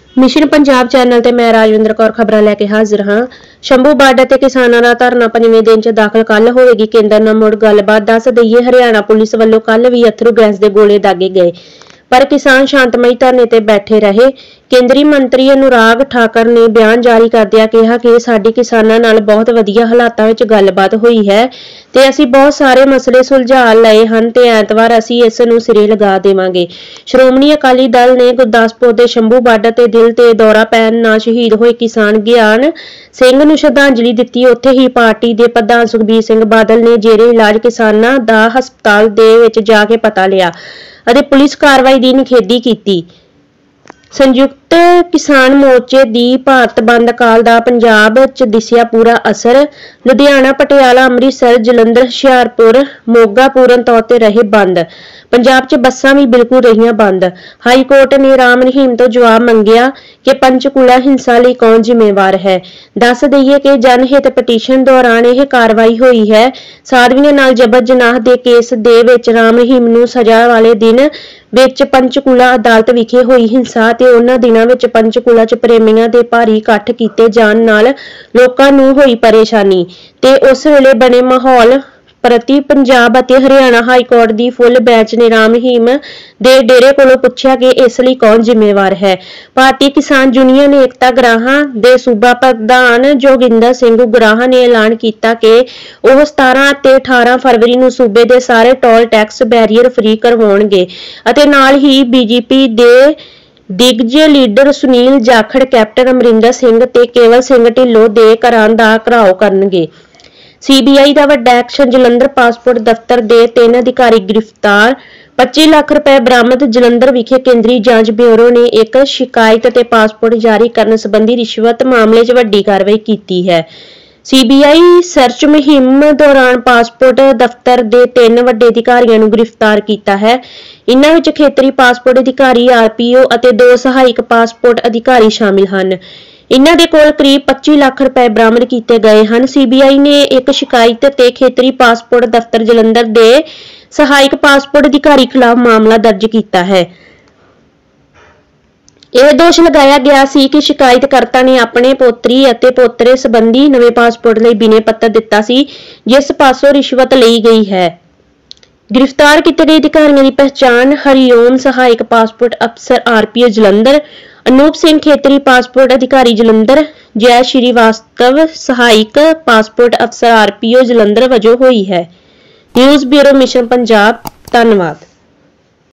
Mission Punjab channel ते मैं राजविंदर कौर खबरां लैके हाजिर हाँ। शंभू बार्डर ते किसानां दा धरना 5वें दिन च दाखल कल होएगी केंद्र नाल मुड़ गलबात। दस दईए हरियाणा पुलिस वल्लों कल भी अथरू गैस दे गोले दागे गए पर किसान शांतमई धरने ते बैठे रहे। केंद्रीय मंत्री अनुराग ठाकर ने बयान जारी करदिआं कहा कि साडी किसानां नाल बहुत वधिया हालातां विच गलबात हुई है ते असीं बहुत सारे मसले सुलझा लए हन ते ऐतवार असीं इस नूं सिरे लगा देवांगे। श्रोमणी अकाली दल ने गुरदासपुर दे शंभू बार्डर ते दिल ते दौरा पैण नाल शहीद होए किसान ज्ञान ਸਿੰਘ ਨੂੰ ਸ਼ਰਧਾਂਜਲੀ ਦਿੱਤੀ। ਉੱਥੇ ਹੀ ਪਾਰਟੀ ਦੇ ਪ੍ਰਧਾਨ ਸੁਖਬੀਰ ਸਿੰਘ ਬਾਦਲ ਨੇ ਜੇਰੇ ਇਲਾਜ ਕਿਸਾਨਾਂ ਦਾ ਹਸਪਤਾਲ ਦੇ ਵਿੱਚ ਜਾ ਕੇ ਪਤਾ ਲਿਆ ਅਤੇ ਪੁਲਿਸ ਕਾਰਵਾਈ ਦੀ ਨਿਖੇਧੀ ਕੀਤੀ। संयुक्त किसान मोर्चे दी भारत बंद काल दा पंजाब च दिसिया पूरा असर। लुधियाना पटियाला अमृतसर जलंधर हुशियारपुर मोगा पूर्ण तौर ते रहे बंद। पंजाब च बसां भी बिल्कुल रहियां बंद। हाई कोर्ट ने राम रहीम तो जवाब मंगिया कि पंचकूला हिंसा लई कौन जिम्मेवार है। दस दईए कि जनहित पटीशन दौरान यह कार्रवाई हुई है। साधवियां नाल जबर जनाह दे केस दे विच राम रहीम नूं सजा वाले दिन विच पंचकूला अदालत विखे होई हिंसा ते उन्हां दिनां विच पंचकूला च प्रेमियां दे भारी इकट्ठ कीते जाण नाल लोकां नूं होई परेशानी ते उस वेले बने माहौल प्रति पंजाब ਅਤੇ हरियाणा हाई कोर्ट दी फुल बेंच ने राम रहीम दे डेरे कोलों पुछया कि इस लई कौन जिम्मेवार है। भारतीय किसान यूनियन एकता गराਹਾਂ दे सूबा प्रधान जोगिंदर सिंह गराਹਾਂ ने ऐलान किया कि ਉਹ 17 ਅਤੇ 18 फरवरी ਨੂੰ सूबे ਦੇ ਸਾਰੇ टोल टैक्स बैरियर फ्री करवाउणगे ਅਤੇ ਨਾਲ ਹੀ बीजेपी ਦੇ दिग्गज लीडर सुनील जाखड़ कैप्टन अमरिंदर सिंह ते केवल सिंह ढिल्लों दे घरां दा घराव करनगे। सीबीआई का वड्डा एक्शन जलंधर पासपोर्ट दफ्तर के 3 अधिकारी गिरफ्तार। 25 लाख रुपए बरामद। जलंधर विखे केंद्रीय जांच ब्यूरो ने एक शिकायत ते पासपोर्ट जारी करने संबंधी रिश्वत मामले च वड्डी कार्रवाई की है। सीबीआई सर्च मुहिम दौरान पासपोर्ट दफ्तर के 3 वड्डे अधिकारियों को गिरफ्तार किया है। इन्हां विच खेतरी पासपोर्ट अधिकारी आरपीओ ਅਤੇ 2 सहायक पासपोर्ट अधिकारी शामिल हैं। इन्हां दे कोल करीब 25 लाख रुपए बरामद किए गए हैं। सीबीआई ने एक शिकायत ते खेतरी पासपोर्ट दफ्तर जलंधर के सहायक पासपोर्ट अधिकारी खिलाफ मामला दर्ज किया है। यह दोष लगाया गया सी कि शिकायतकर्ता ने अपने पोतरी ਅਤੇ पोतरे संबंधी नवे पासपोर्ट लई बिने पत्र दिता सी जिस पासों रिश्वत ली गई है। गिरफ्तार किए गए अधिकारियों की पहचान हरिओम सहायक पासपोर्ट अफसर आरपीओ जलंधर, अनूप सिंह खेतरी पासपोर्ट अधिकारी जलंधर, जय श्रीवास्तव सहायक पासपोर्ट अफसर आरपीओ जलंधर वजों हुई है। News bureau mission Punjab. धन्यवाद।